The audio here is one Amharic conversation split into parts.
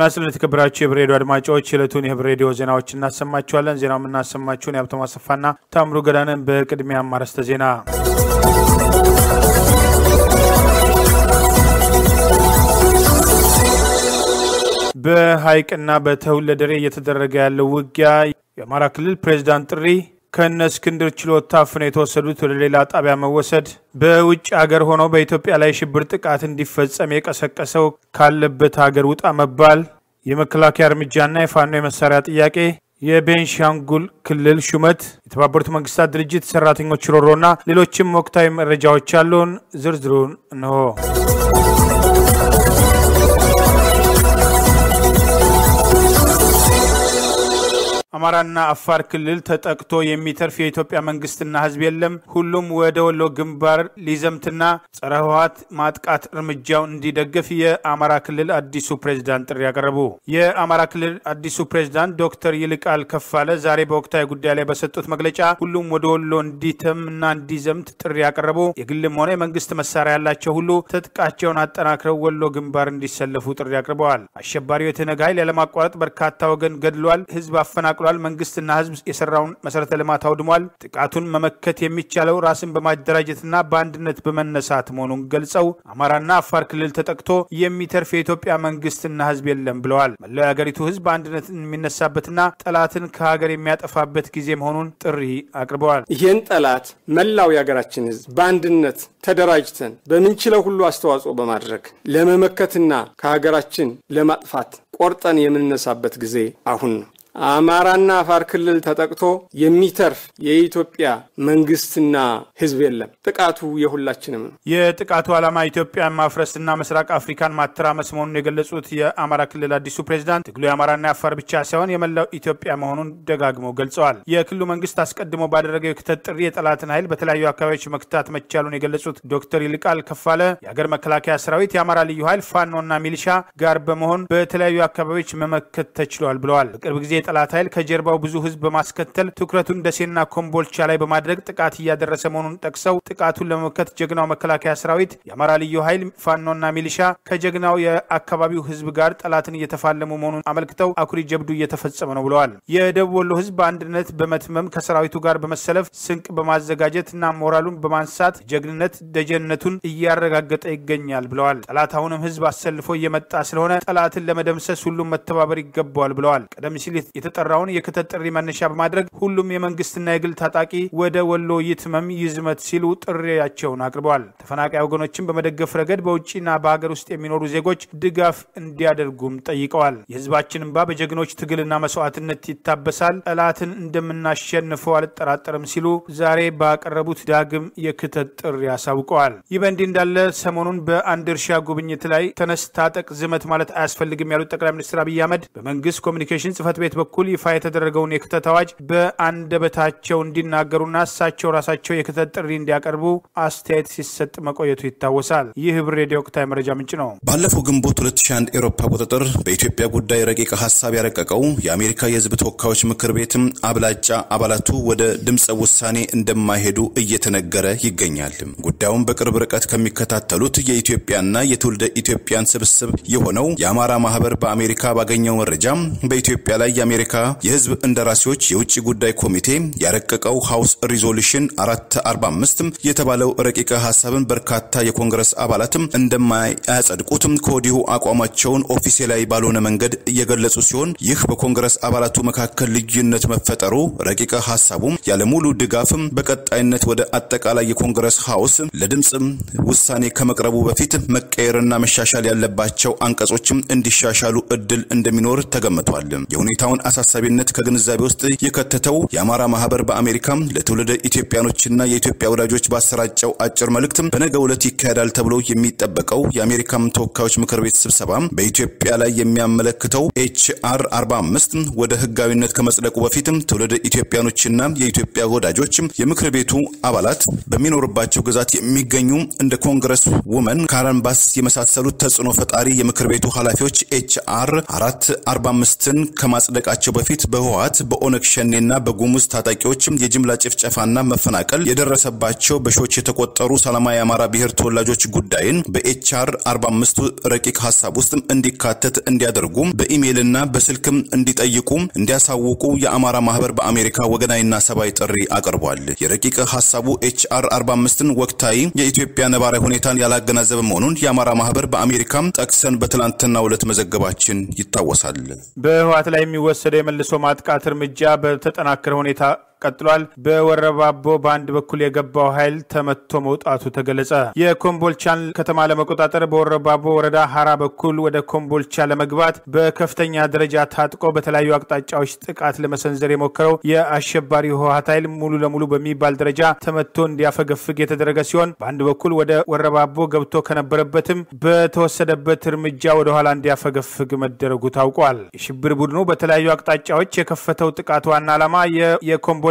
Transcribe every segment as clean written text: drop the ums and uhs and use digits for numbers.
ጤና ይስጥልን ተከብራችሁ የብሬዲዮ አድማጮች የዕለቱን የብሬዲዮ ዜናዎችን እናሰማችኋለን። ዜናውን እናሰማችሁን ያብተማ ሰፋና ታምሩ ገዳነን። በቅድሚያ አማርስተ ዜና በሃይቅና በተውለደሬ እየተደረገ ያለው ውጊያ የአማራ ክልል ፕሬዝዳንት ጥሪ ከነ እስክንድር ችሎት ታፍነው የተወሰዱት ወደ ሌላ ጣቢያ መወሰድ በውጭ ሀገር ሆኖ በኢትዮጵያ ላይ ሽብር ጥቃት እንዲፈጸም የቀሰቀሰው ካለበት ሀገር ውጣ መባል የመከላከያ እርምጃና የፋኖ የመሳሪያ ጥያቄ የቤንሻንጉል ክልል ሹመት የተባበሩት መንግስታት ድርጅት ሰራተኞች ሮሮና ሌሎችም ወቅታዊ መረጃዎች አሉን። ዝርዝሩን ነው። አማራና አፋር ክልል ተጠቅቶ የሚተርፍ የኢትዮጵያ መንግስትና ህዝብ የለም። ሁሉም ወደ ወሎ ግንባር ሊዘምትና ጸረ ህወሓት ማጥቃት እርምጃው እንዲደግፍ የአማራ ክልል አዲሱ ፕሬዝዳንት ጥሪ ያቀረቡ። የአማራ ክልል አዲሱ ፕሬዝዳንት ዶክተር ይልቃል ከፋለ ዛሬ በወቅታዊ ጉዳይ ላይ በሰጡት መግለጫ ሁሉም ወደ ወሎ እንዲተምና እንዲዘምት ጥሪ ያቀረቡ። የግልም ሆነ የመንግስት መሳሪያ ያላቸው ሁሉ ትጥቃቸውን አጠናክረው ወሎ ግንባር እንዲሰለፉ ጥሪ አቅርበዋል። አሸባሪው የትነግ ኃይል ያለማቋረጥ በርካታ ወገን ገድሏል፣ ህዝብ አፈናቅሏል፣ መንግስትና ህዝብ የሰራውን መሰረተ ልማት አውድሟል። ጥቃቱን መመከት የሚቻለው ራስን በማደራጀትና በአንድነት በመነሳት መሆኑን ገልጸው አማራና አፋር ክልል ተጠቅቶ የሚተርፍ የኢትዮጵያ መንግስትና ህዝብ የለም ብለዋል። መላው የሀገሪቱ ህዝብ አንድነት የሚነሳበትና ጠላትን ከሀገር የሚያጠፋበት ጊዜ መሆኑን ጥሪ አቅርበዋል። ይህን ጠላት መላው የሀገራችን ህዝብ በአንድነት ተደራጅተን በምንችለው ሁሉ አስተዋጽኦ በማድረግ ለመመከትና ከሀገራችን ለማጥፋት ቆርጠን የምንነሳበት ጊዜ አሁን ነው። አማራና አፋር ክልል ተጠቅቶ የሚተርፍ የኢትዮጵያ መንግስትና ህዝብ የለም። ጥቃቱ የሁላችንም ነው። የጥቃቱ ዓላማ ኢትዮጵያን ማፍረስና ምስራቅ አፍሪካን ማተራመስ መሆኑን የገለጹት የአማራ ክልል አዲሱ ፕሬዝዳንት ትግሉ የአማራና የአፋር ብቻ ሳይሆን የመላው ኢትዮጵያ መሆኑን ደጋግመው ገልጸዋል። የክልሉ መንግስት አስቀድሞ ባደረገው የክተት ጥሪ የጠላትን ኃይል በተለያዩ አካባቢዎች መክታት መቻሉን የገለጹት ዶክተር ይልቃል ከፋለ የሀገር መከላከያ ሰራዊት የአማራ ልዩ ኃይል ፋኖና ሚሊሻ ጋር በመሆን በተለያዩ አካባቢዎች መመከት ተችሏል ብለዋል። በቅርብ ጊዜ የጠላት ኃይል ከጀርባው ብዙ ህዝብ በማስከተል ትኩረቱን ደሴና ኮምቦልቻ ላይ በማድረግ ጥቃት እያደረሰ መሆኑን ጠቅሰው ጥቃቱን ለመመከት ጀግናው መከላከያ ሰራዊት የአማራ ልዩ ኃይል ፋኖና ሚሊሻ ከጀግናው የአካባቢው ህዝብ ጋር ጠላትን እየተፋለሙ መሆኑን አመልክተው አኩሪ ጀብዱ እየተፈጸመ ነው ብለዋል። የደቡብ ወሎ ህዝብ በአንድነት በመትመም ከሰራዊቱ ጋር በመሰለፍ ስንቅ በማዘጋጀትና ሞራሉን በማንሳት ጀግንነት ደጀነቱን እያረጋገጠ ይገኛል ብለዋል። ጠላት አሁንም ህዝብ አሰልፎ እየመጣ ስለሆነ ጠላትን ለመደምሰስ ሁሉም መተባበር ይገባዋል ብለዋል። ቀደም ሲል የተጠራውን የክተት ጥሪ መነሻ በማድረግ ሁሉም የመንግስትና የግል ታጣቂ ወደ ወሎ ይትመም ይዝመት ሲሉ ጥሪያቸውን አቅርበዋል። ተፈናቃይ ወገኖችን በመደገፍ ረገድ በውጭና በሀገር ውስጥ የሚኖሩ ዜጎች ድጋፍ እንዲያደርጉም ጠይቀዋል። የህዝባችን እንባ በጀግኖች ትግልና መስዋዕትነት ይታበሳል፣ ጠላትን እንደምናሸንፈው አልጠራጠርም ሲሉ ዛሬ ባቀረቡት ዳግም የክተት ጥሪ አሳውቀዋል። ይህ በእንዲህ እንዳለ ሰሞኑን በአንድ እርሻ ጉብኝት ላይ ተነስ ታጠቅ ዝመት ማለት አያስፈልግም ያሉት ጠቅላይ ሚኒስትር አብይ አህመድ በመንግስት ኮሚኒኬሽን ጽህፈት ቤት በኩል ይፋ የተደረገውን የክተት አዋጅ በአንደበታቸው እንዲናገሩና እሳቸው ራሳቸው የክተት ጥሪ እንዲያቀርቡ አስተያየት ሲሰጥ መቆየቱ ይታወሳል። ይህ ህብር ሬዲዮ ወቅታዊ መረጃ ምንጭ ነው። ባለፈው ግንቦት 2001 ኤሮፓ ቁጥጥር በኢትዮጵያ ጉዳይ ረቂቅ ሐሳብ ያረቀቀው የአሜሪካ የህዝብ ተወካዮች ምክር ቤት አብላጫ አባላቱ ወደ ድምጽ ውሳኔ እንደማይሄዱ እየተነገረ ይገኛል። ጉዳዩን በቅርብ ርቀት ከሚከታተሉት የኢትዮጵያና የትውልደ ኢትዮጵያን ስብስብ የሆነው የአማራ ማህበር በአሜሪካ ባገኘው መረጃ በኢትዮጵያ ላይ የአሜሪካ የህዝብ እንደራሴዎች የውጭ ጉዳይ ኮሚቴ ያረቀቀው ሃውስ ሪዞሉሽን 445 የተባለው ረቂቅ ሐሳብን በርካታ የኮንግረስ አባላት እንደማያጸድቁት ከወዲሁ አቋማቸውን ኦፊሴላዊ ባልሆነ መንገድ እየገለጹ ሲሆን ይህ በኮንግረስ አባላቱ መካከል ልዩነት መፈጠሩ ረቂቅ ሐሳቡ ያለ ሙሉ ድጋፍ በቀጣይነት ወደ አጠቃላይ የኮንግረስ ሃውስ ለድምጽ ውሳኔ ከመቅረቡ በፊት መቀየርና መሻሻል ያለባቸው አንቀጾች እንዲሻሻሉ እድል እንደሚኖር ተገምቷል። የሁኔታውን አሳሳቢነት ከግንዛቤ ውስጥ የከተተው የአማራ ማህበር በአሜሪካ ለትውልደ ኢትዮጵያኖችና የኢትዮጵያ ወዳጆች ባሰራጨው አጭር መልእክት በነገው ዕለት ይካሄዳል ተብሎ የሚጠበቀው የአሜሪካ ተወካዮች ምክር ቤት ስብሰባ በኢትዮጵያ ላይ የሚያመለክተው HR 45 ወደ ህጋዊነት ከመጽደቁ በፊት ትውልደ ኢትዮጵያኖችና የኢትዮጵያ ወዳጆች የምክር ቤቱ አባላት በሚኖርባቸው ግዛት የሚገኙ እንደ ኮንግረስ ውመን ካረንባስ የመሳሰሉት ተጽዕኖ ፈጣሪ የምክር ቤቱ ኃላፊዎች HR 445 ከማጽደቅ ከመውደቃቸው በፊት በህወሓት በኦነግ ሸኔና በጉሙዝ ታጣቂዎች የጅምላ ጭፍጨፋና መፈናቀል የደረሰባቸው በሺዎች የተቆጠሩ ሰላማዊ የአማራ ብሔር ተወላጆች ጉዳይን በኤችአር 45 ረቂቅ ሐሳብ ውስጥ እንዲካተት እንዲያደርጉ በኢሜይልና በስልክም እንዲጠይቁ እንዲያሳውቁ የአማራ ማህበር በአሜሪካ ወገናዊና ሰብአዊ ጥሪ አቅርቧል። የረቂቅ ሐሳቡ ኤችአር 45ን ወቅታዊ የኢትዮጵያ ነባራዊ ሁኔታን ያላገናዘበ መሆኑን የአማራ ማህበር በአሜሪካ ጠቅሰን በትላንትናው ዕለት መዘገባችን ይታወሳል። በህወሓት ላይ የሚወሰደው የመልሶ ማጥቃት እርምጃ በተጠናከረ ሁኔታ ቀጥሏል። በወረባቦ በአንድ በኩል የገባው ኃይል ተመቶ መውጣቱ ተገለጸ። የኮምቦልቻን ከተማ ለመቆጣጠር በወረባቦ ወረዳ ሐራ በኩል ወደ ኮምቦልቻ ለመግባት በከፍተኛ ደረጃ ታጥቆ በተለያዩ አቅጣጫዎች ጥቃት ለመሰንዘር የሞከረው የአሸባሪ ህወሓት ኃይል ሙሉ ለሙሉ በሚባል ደረጃ ተመቶ እንዲያፈገፍግ የተደረገ ሲሆን በአንድ በኩል ወደ ወረባቦ ገብቶ ከነበረበትም በተወሰደበት እርምጃ ወደ ኋላ እንዲያፈገፍግ መደረጉ ታውቋል። የሽብር ቡድኑ በተለያዩ አቅጣጫዎች የከፈተው ጥቃት ዋና ዓላማ የኮምቦልቻና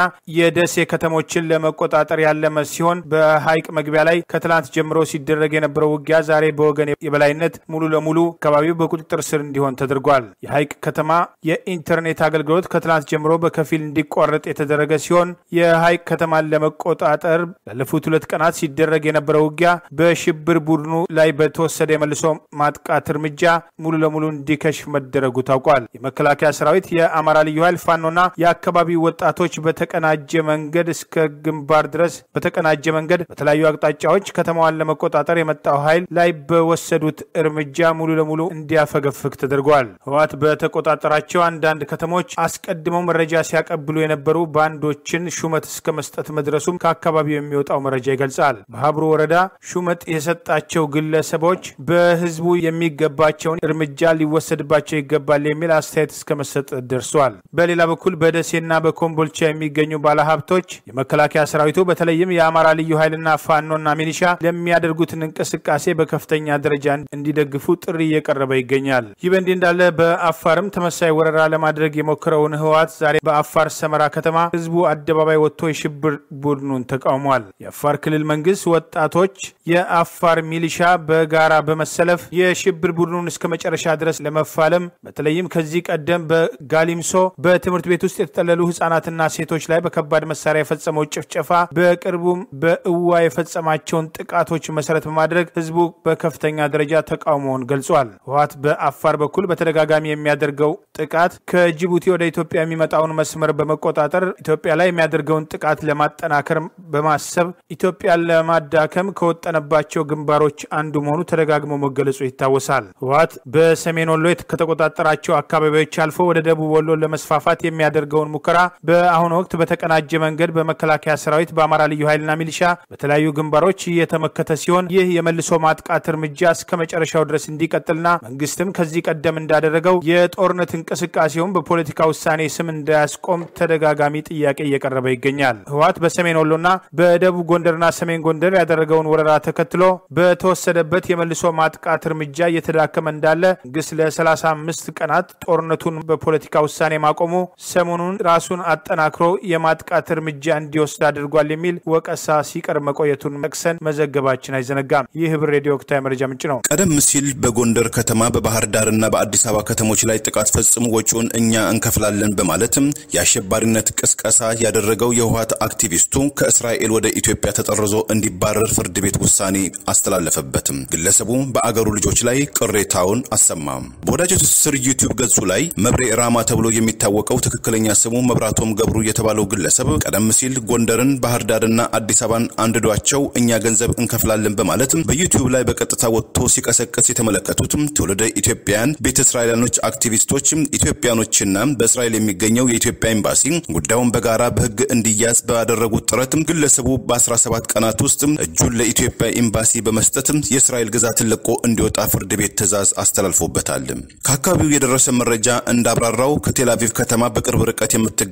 የደሴ ከተሞችን ለመቆጣጠር ያለመ ሲሆን በሐይቅ መግቢያ ላይ ከትላንት ጀምሮ ሲደረግ የነበረው ውጊያ ዛሬ በወገን የበላይነት ሙሉ ለሙሉ አካባቢው በቁጥጥር ስር እንዲሆን ተደርጓል። የሐይቅ ከተማ የኢንተርኔት አገልግሎት ከትላንት ጀምሮ በከፊል እንዲቋረጥ የተደረገ ሲሆን የሐይቅ ከተማን ለመቆጣጠር ባለፉት 2 ቀናት ሲደረግ የነበረው ውጊያ በሽብር ቡድኑ ላይ በተወሰደ የመልሶ ማጥቃት እርምጃ ሙሉ ለሙሉ እንዲከሽፍ መደረጉ ታውቋል። የመከላከያ ሰራዊት፣ የአማራ ልዩ ኃይል፣ ፋኖና የአካባቢው ወጣቶች በተቀናጀ መንገድ እስከ ግንባር ድረስ በተቀናጀ መንገድ በተለያዩ አቅጣጫዎች ከተማዋን ለመቆጣጠር የመጣው ኃይል ላይ በወሰዱት እርምጃ ሙሉ ለሙሉ እንዲያፈገፍግ ተደርጓል። ህወሓት በተቆጣጠራቸው አንዳንድ ከተሞች አስቀድመው መረጃ ሲያቀብሉ የነበሩ ባንዶችን ሹመት እስከ መስጠት መድረሱም ከአካባቢው የሚወጣው መረጃ ይገልጻል። በሀብሩ ወረዳ ሹመት የሰጣቸው ግለሰቦች በህዝቡ የሚገባቸውን እርምጃ ሊወሰድባቸው ይገባል የሚል አስተያየት እስከ መሰጠት ደርሷል። በሌላ በኩል በደሴና በኮምቦልቻ የሚገኙ ባለሀብቶች የመከላከያ ሰራዊቱ በተለይም የአማራ ልዩ ኃይልና ፋኖና ሚሊሻ ለሚያደርጉትን እንቅስቃሴ በከፍተኛ ደረጃ እንዲደግፉ ጥሪ እየቀረበ ይገኛል። ይህ በእንዲህ እንዳለ በአፋርም ተመሳሳይ ወረራ ለማድረግ የሞከረውን ህወሓት ዛሬ በአፋር ሰመራ ከተማ ህዝቡ አደባባይ ወጥቶ የሽብር ቡድኑን ተቃውሟል። የአፋር ክልል መንግስት ወጣቶች የአፋር ሚሊሻ በጋራ በመሰለፍ የሽብር ቡድኑን እስከ መጨረሻ ድረስ ለመፋለም በተለይም ከዚህ ቀደም በጋሊምሶ በትምህርት ቤት ውስጥ የተጠለሉ ህጻናትና ሴቶች ላይ በከባድ መሳሪያ የፈጸመው ጭፍጨፋ በቅርቡም በእዋ የፈጸማቸውን ጥቃቶች መሰረት በማድረግ ህዝቡ በከፍተኛ ደረጃ ተቃውሞውን ገልጿል። ህወሓት በአፋር በኩል በተደጋጋሚ የሚያደርገው ጥቃት ከጅቡቲ ወደ ኢትዮጵያ የሚመጣውን መስመር በመቆጣጠር ኢትዮጵያ ላይ የሚያደርገውን ጥቃት ለማጠናከር በማሰብ ኢትዮጵያን ለማዳከም ከወጠነባቸው ግንባሮች አንዱ መሆኑ ተደጋግሞ መገለጹ ይታወሳል። ህወሓት በሰሜን ወሎ ከተቆጣጠራቸው አካባቢዎች አልፎ ወደ ደቡብ ወሎ ለመስፋፋት የሚያደርገውን ሙከራ በአሁኑ ወቅት በተቀናጀ መንገድ በመከላከያ ሰራዊት፣ በአማራ ልዩ ኃይልና ሚሊሻ በተለያዩ ግንባሮች እየተመከተ ሲሆን ይህ የመልሶ ማጥቃት እርምጃ እስከ መጨረሻው ድረስ እንዲቀጥልና መንግስትም ከዚህ ቀደም እንዳደረገው የጦርነት እንቅስቃሴውን በፖለቲካ ውሳኔ ስም እንዳያስቆም ተደጋጋሚ ጥያቄ እየቀረበ ይገኛል። ህወሓት በሰሜን ወሎና በደቡብ ጎንደርና ሰሜን ጎንደር ያደረገውን ወረራ ተከትሎ በተወሰደበት የመልሶ ማጥቃት እርምጃ እየተዳከመ እንዳለ መንግስት ለ35 ቀናት ጦርነቱን በፖለቲካ ውሳኔ ማቆሙ ሰሞኑን ራሱን አጠናክሮ የማጥቃት እርምጃ እንዲወስድ አድርጓል የሚል ወቀሳ ሲቀርብ መቆየቱን ጠቅሰን መዘገባችን አይዘነጋም። ይህ ህብር ሬዲዮ ወቅታዊ መረጃ ምንጭ ነው። ቀደም ሲል በጎንደር ከተማ በባህር ዳርና በአዲስ አበባ ከተሞች ላይ ጥቃት ፈጽሞ ወጪውን እኛ እንከፍላለን በማለትም የአሸባሪነት ቅስቀሳ ያደረገው የህወሓት አክቲቪስቱ ከእስራኤል ወደ ኢትዮጵያ ተጠርዞ እንዲባረር ፍርድ ቤት ውሳኔ አስተላለፈበትም። ግለሰቡ በአገሩ ልጆች ላይ ቅሬታውን አሰማም። በወዳጅ ትስስር ዩቲዩብ ገጹ ላይ መብሬ ራማ ተብሎ የሚታወቀው ትክክለኛ ስሙ መብራቶም ገብሩ የተባለው ግለሰብ ቀደም ሲል ጎንደርን፣ ባህር ዳርና አዲስ አበባን አንድዷቸው እኛ ገንዘብ እንከፍላለን በማለት በዩቲዩብ ላይ በቀጥታ ወጥቶ ሲቀሰቅስ የተመለከቱት ትውልደ ኢትዮጵያውያን ቤተ እስራኤላኖች አክቲቪስቶች ኢትዮጵያኖችና በእስራኤል የሚገኘው የኢትዮጵያ ኤምባሲ ጉዳዩን በጋራ በህግ እንዲያዝ ባደረጉት ጥረት ግለሰቡ በ17 ቀናት ውስጥ እጁን ለኢትዮጵያ ኤምባሲ በመስጠት የእስራኤል ግዛትን ለቆ እንዲወጣ ፍርድ ቤት ትዕዛዝ አስተላልፎበታል። ከአካባቢው የደረሰ መረጃ እንዳብራራው ከቴል አቪቭ ከተማ በቅርብ ርቀት የምትገኘው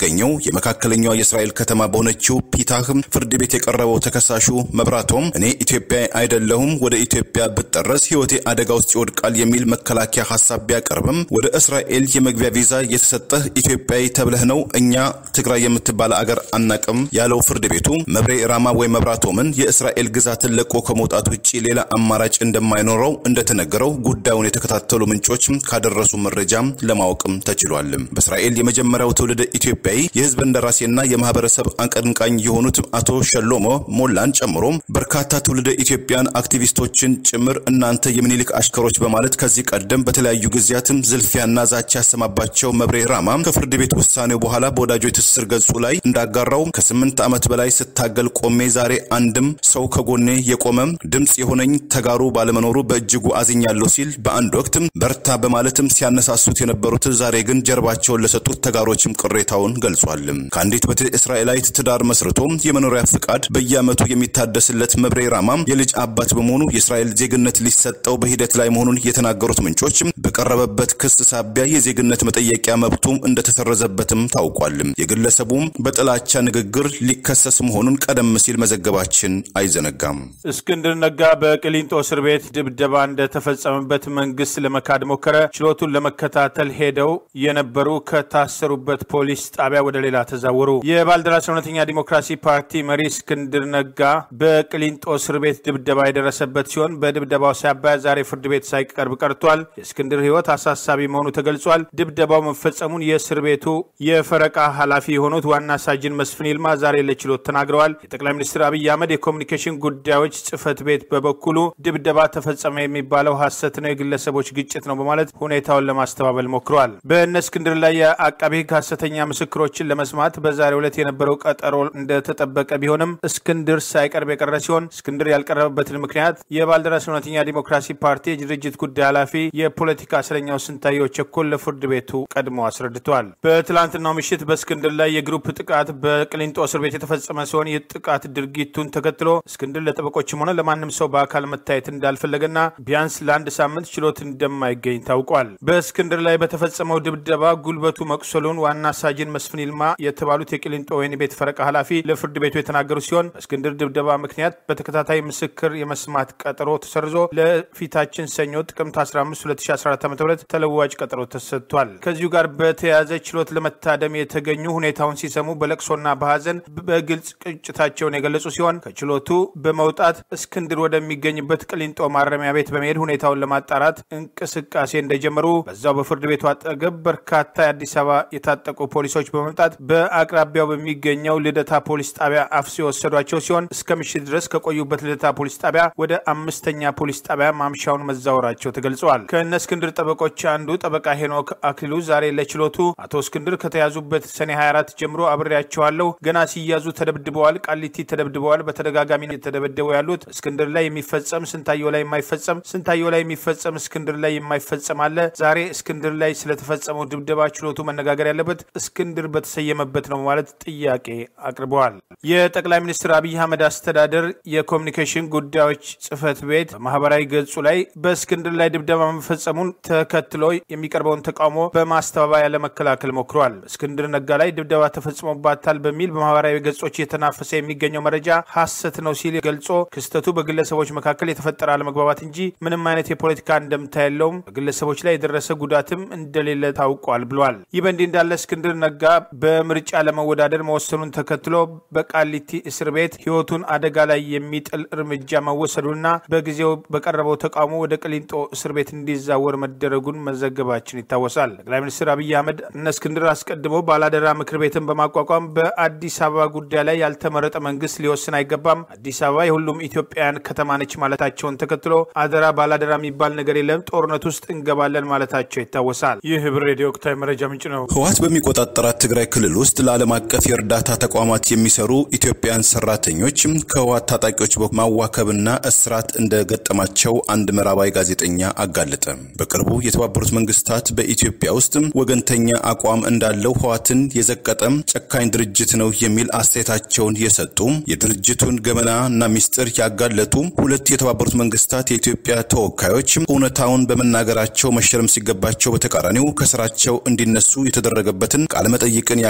የመካከለኛው የእስራኤል ከተማ በሆነችው ፒታህ ፍርድ ቤት የቀረበው ተከሳሹ መብራቶም እኔ ኢትዮጵያዊ አይደለሁም ወደ ኢትዮጵያ ብጠረስ ህይወቴ አደጋ ውስጥ ይወድቃል የሚል መከላከያ ሐሳብ ቢያቀርብም ወደ እስራኤል የመግቢያ ቪዛ የተሰጠህ ኢትዮጵያዊ ተብለህ ነው እኛ ትግራይ የምትባል አገር አናቅም ያለው ፍርድ ቤቱ መብሬ ራማ ወይ መብራቶምን የእስራኤል ግዛትን ለቆ ከመውጣት ውጪ ሌላ አማራጭ እንደማይኖረው እንደተነገረው ጉዳዩን የተከታተሉ ምንጮች ካደረሱ መረጃ ለማወቅም ተችሏል። በእስራኤል የመጀመሪያው ትውልደ ኢትዮጵያዊ የህዝብ እንደራሴና የማህበረሰብ አቀንቃኝ የሆኑት አቶ ሸሎሞ ሞላን ጨምሮ በርካታ ትውልደ ኢትዮጵያን አክቲቪስቶችን ጭምር እናንተ የምኒልክ አሽከሮች በማለት ከዚህ ቀደም በተለያዩ ጊዜያትም ዝልፊያና ዛቻ ያሰማባቸው መብሬ ራማ ከፍርድ ቤት ውሳኔው በኋላ በወዳጆች ትስስር ገጹ ላይ እንዳጋራው ከ8 ዓመት በላይ ስታገል ቆሜ ዛሬ አንድም ሰው ከጎኔ የቆመ ድምጽ የሆነኝ ተጋሩ ባለመኖሩ በእጅጉ አዝኛለሁ ሲል በአንድ ወቅት በርታ በማለትም ሲያነሳሱት የነበሩት ዛሬ ግን ጀርባቸውን ለሰጡት ተጋሮችም ቅሬታውን ገልጿል። ከአንዲት እስራኤላዊት ትዳር መስርቶ የመኖሪያ ፍቃድ በየዓመቱ የሚታደስለት መብሬ ራማ የልጅ አባት በመሆኑ የእስራኤል ዜግነት ሊሰጠው በሂደት ላይ መሆኑን የተናገሩት ምንጮች በቀረበበት ክስ ሳቢያ የዜግነት መጠየቂያ መብቱ እንደተሰረዘበትም ታውቋል። የግለሰቡ በጥላቻ ንግግር ሊከሰስ መሆኑን ቀደም ሲል መዘገባችን አይዘነጋም። እስክንድር ነጋ በቅሊንጦ እስር ቤት ድብደባ እንደተፈጸመበት መንግስት ለመካድ ሞከረ። ችሎቱን ለመከታተል ሄደው የነበሩ ከታሰሩበት ፖሊስ ጣቢያ ወደ ሌላ ተዛወሩ። የባልደራስ እውነተኛ ዲሞክራሲ ፓርቲ መሪ እስክንድር ነጋ በቅሊንጦ እስር ቤት ድብደባ የደረሰበት ሲሆን በድብደባው ሳቢያ ዛሬ ፍርድ ቤት ሳይቀርብ ቀርቷል። የእስክንድር ህይወት አሳሳቢ መሆኑ ተገልጿል። ድብደባው መፈጸሙን የእስር ቤቱ የፈረቃ ኃላፊ የሆኑት ዋና ሳጅን መስፍን ይልማ ዛሬ ለችሎት ተናግረዋል። የጠቅላይ ሚኒስትር አብይ አህመድ የኮሙኒኬሽን ጉዳዮች ጽህፈት ቤት በበኩሉ ድብደባ ተፈጸመ የሚባለው ሐሰት ነው፣ የግለሰቦች ግጭት ነው በማለት ሁኔታውን ለማስተባበል ሞክሯል። በእነ እስክንድር ላይ የአቃቤ ህግ ሐሰተኛ ምስክሮችን ለመስማት በዛሬው ዕለት የነበረው ቀጠሮ እንደተጠበቀ ቢሆንም እስክንድር ሳይቀርብ የቀረ ሲሆን እስክንድር ያልቀረበበትን ምክንያት የባልደራስ እውነተኛ ዲሞክራሲ ፓርቲ የድርጅት ጉዳይ ኃላፊ የፖለቲካ እስረኛው ስንታየው ቸኮል ለፍርድ ቤቱ ቀድሞ አስረድቷል። በትላንትናው ምሽት በእስክንድር ላይ የግሩፕ ጥቃት በቅሊንጦ እስር ቤት የተፈጸመ ሲሆን የጥቃት ድርጊቱን ተከትሎ እስክንድር ለጠበቆችም ሆነ ለማንም ሰው በአካል መታየት እንዳልፈለገና ቢያንስ ለአንድ ሳምንት ችሎት እንደማይገኝ ታውቋል። በእስክንድር ላይ በተፈጸመው ድብደባ ጉልበቱ መቁሰሉን ዋና ሳጅን መስፍን ይልማ የተባሉት የቅሊንጦ ወህኒ ቤት ፈረቃ ኃላፊ ለፍርድ ቤቱ የተናገሩ ሲሆን እስክንድር ድብደባ ምክንያት በተከታታይ ምስክር የመስማት ቀጠሮ ተሰርዞ ለፊታችን ሰኞ ጥቅምት 15 2014 ዓ.ም ተለዋጭ ቀጠሮ ተሰጥቷል። ከዚሁ ጋር በተያያዘ ችሎት ለመታደም የተገኙ ሁኔታውን ሲሰሙ በለቅሶና በሐዘን በግልጽ ቁጭታቸውን የገለጹ ሲሆን ከችሎቱ በመውጣት እስክንድር ወደሚገኝበት ቅሊንጦ ማረሚያ ቤት በመሄድ ሁኔታውን ለማጣራት እንቅስቃሴ እንደጀመሩ በዛው በፍርድ ቤቱ አጠገብ በርካታ የአዲስ አበባ የታጠቁ ፖሊሶች በመምጣት በአቅራቢያው በሚገኘው ልደታ ፖሊስ ጣቢያ አፍሰው የወሰዷቸው ሲሆን እስከ ምሽት ድረስ ከቆዩበት ልደታ ፖሊስ ጣቢያ ወደ 5ኛ ፖሊስ ጣቢያ ማምሻውን መዛወራቸው ተገልጿል። ከእነ እስክንድር ጠበቆች አንዱ ጠበቃ ሄኖክ አክሊሉ ዛሬ ለችሎቱ አቶ እስክንድር ከተያዙበት ሰኔ 24 ጀምሮ አብሬያቸዋለሁ፣ ገና ሲያዙ ተደብድበዋል፣ ቃሊቲ ተደብድበዋል፣ በተደጋጋሚ የተደበደቡ ያሉት እስክንድር ላይ የሚፈጸም ስንታየው ላይ የማይፈጸም ስንታየው ላይ የሚፈጸም እስክንድር ላይ የማይፈጸም አለ። ዛሬ እስክንድር ላይ ስለተፈጸመው ድብደባ ችሎቱ መነጋገር ያለበት እስክንድር በተሰየመበት ነው ማለት ጥያቄ አቅርበዋል። የጠቅላይ ሚኒስትር አብይ አህመድ አስተዳደር የኮሙኒኬሽን ጉዳዮች ጽህፈት ቤት በማህበራዊ ገጹ ላይ በእስክንድር ላይ ድብደባ መፈጸሙን ተከትሎ የሚቀርበውን ተቃውሞ በማስተባበያ ለመከላከል ሞክሯል። እስክንድር ነጋ ላይ ድብደባ ተፈጽሞባታል በሚል በማህበራዊ ገጾች እየተናፈሰ የሚገኘው መረጃ ሐሰት ነው ሲል ገልጾ ክስተቱ በግለሰቦች መካከል የተፈጠረ አለመግባባት እንጂ ምንም አይነት የፖለቲካ እንደምታ የለውም፣ በግለሰቦች ላይ የደረሰ ጉዳትም እንደሌለ ታውቋል ብሏል። ይህ በእንዲህ እንዳለ እስክንድር ነጋ በምርጫ ለመወዳደር መወሰኑን ተከትሎ በቃሊቲ እስር ቤት ህይወቱን አደጋ ላይ የሚጥል እርምጃ መወሰዱና በጊዜው በቀረበው ተቃውሞ ወደ ቅሊንጦ እስር ቤት እንዲዛወር መደረጉን መዘገባችን ይታወሳል። ጠቅላይ ሚኒስትር አብይ አህመድ እነ እስክንድር አስቀድሞ ባላደራ ምክር ቤትን በማቋቋም በአዲስ አበባ ጉዳይ ላይ ያልተመረጠ መንግስት ሊወስን አይገባም፣ አዲስ አበባ የሁሉም ኢትዮጵያውያን ከተማ ነች ማለታቸውን ተከትሎ አደራ ባላደራ የሚባል ነገር የለም፣ ጦርነት ውስጥ እንገባለን ማለታቸው ይታወሳል። ይህ ህብር ሬዲዮ ወቅታዊ መረጃ ምንጭ ነው። ህወሓት በሚቆጣጠራት ትግራይ ክልል ውስጥ ለዓለም አቀፍ የእርዳታ ተቋማት የሚሰሩ ኢትዮጵያውያን ሰራተኞች ከህወሓት ታጣቂዎች ማዋከብና እስራት እንደገጠማቸው አንድ ምዕራባዊ ጋዜጠኛ አጋለጠ። በቅርቡ የተባበሩት መንግስታት በኢትዮጵያ ውስጥ ወገንተኛ አቋም እንዳለው ህወሓትን የዘቀጠም ጨካኝ ድርጅት ነው የሚል አስተያየታቸውን የሰጡ የድርጅቱን ገመናና ሚስጥር ያጋለጡ ሁለት የተባበሩት መንግስታት የኢትዮጵያ ተወካዮች እውነታውን በመናገራቸው መሸለም ሲገባቸው በተቃራኒው ከስራቸው እንዲነሱ የተደረገበትን ቃለ መጠይቅን